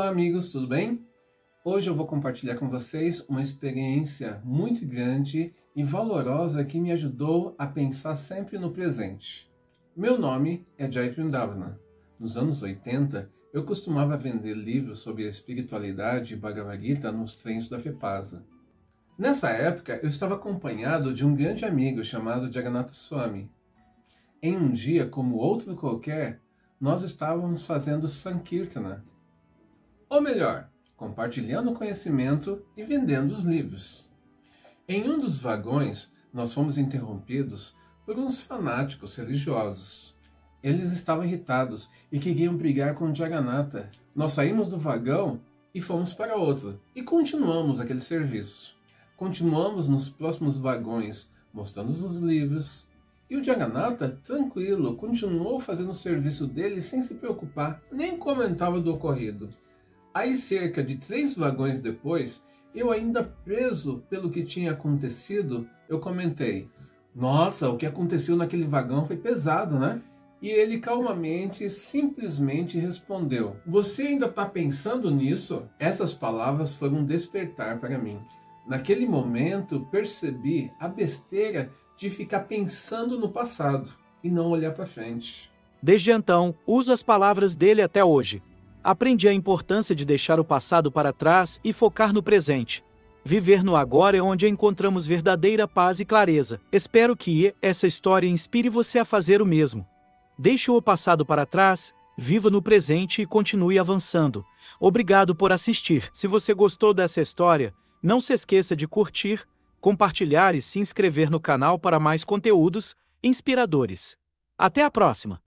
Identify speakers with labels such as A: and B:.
A: Olá amigos, tudo bem? Hoje eu vou compartilhar com vocês uma experiência muito grande e valorosa que me ajudou a pensar sempre no presente. Meu nome é Jai Vrindavana. Nos anos 80, eu costumava vender livros sobre a espiritualidade e Bhagavad Gita nos trens da FEPASA. Nessa época, eu estava acompanhado de um grande amigo chamado Jagannatha Swami. Em um dia como outro qualquer, nós estávamos fazendo Sankirtana. Ou melhor, compartilhando conhecimento e vendendo os livros. Em um dos vagões, nós fomos interrompidos por uns fanáticos religiosos. Eles estavam irritados e queriam brigar com Jagannatha. Nós saímos do vagão e fomos para outro, e continuamos aquele serviço. Continuamos nos próximos vagões, mostrando os livros, e o Jagannatha, tranquilo, continuou fazendo o serviço dele sem se preocupar, nem comentava do ocorrido. Aí, cerca de 3 vagões depois, eu ainda preso pelo que tinha acontecido, eu comentei: "Nossa, o que aconteceu naquele vagão foi pesado, né?" E ele calmamente, simplesmente respondeu: "Você ainda está pensando nisso?" Essas palavras foram um despertar para mim. Naquele momento, percebi a besteira de ficar pensando no passado e não olhar para frente.
B: Desde então, uso as palavras dele até hoje. Aprendi a importância de deixar o passado para trás e focar no presente. Viver no agora é onde encontramos verdadeira paz e clareza. Espero que essa história inspire você a fazer o mesmo. Deixe o passado para trás, viva no presente e continue avançando. Obrigado por assistir. Se você gostou dessa história, não se esqueça de curtir, compartilhar e se inscrever no canal para mais conteúdos inspiradores. Até a próxima!